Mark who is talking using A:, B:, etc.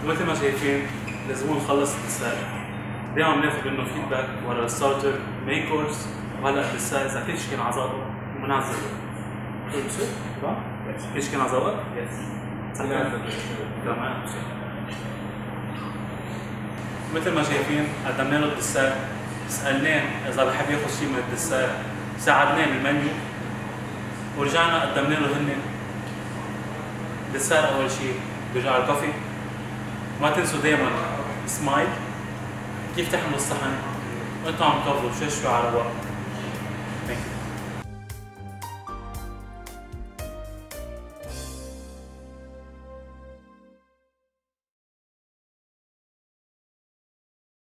A: ومثل ما شايفين الزبون خلص الدسات. دائما بناخذ منه فيدباك ورا الستارتر مين كورس، وهلا الدسات اذا كل شيء كان على ظابط ومنعزل. تمام؟ كل شيء كان على ظابط؟ يس. تمام. مثل ما شايفين قدمنا له الدسات، سالناه اذا بحب ياخذ شيء من الدسات، ساعدناه بالمنيو، ورجعنا قدمنا له هن دسات. اول شيء برجع الكوفي. ما تنسوا دائما سمايل، كيف تحملوا الصحن وانتم عم تاكلوا شوي على رواق.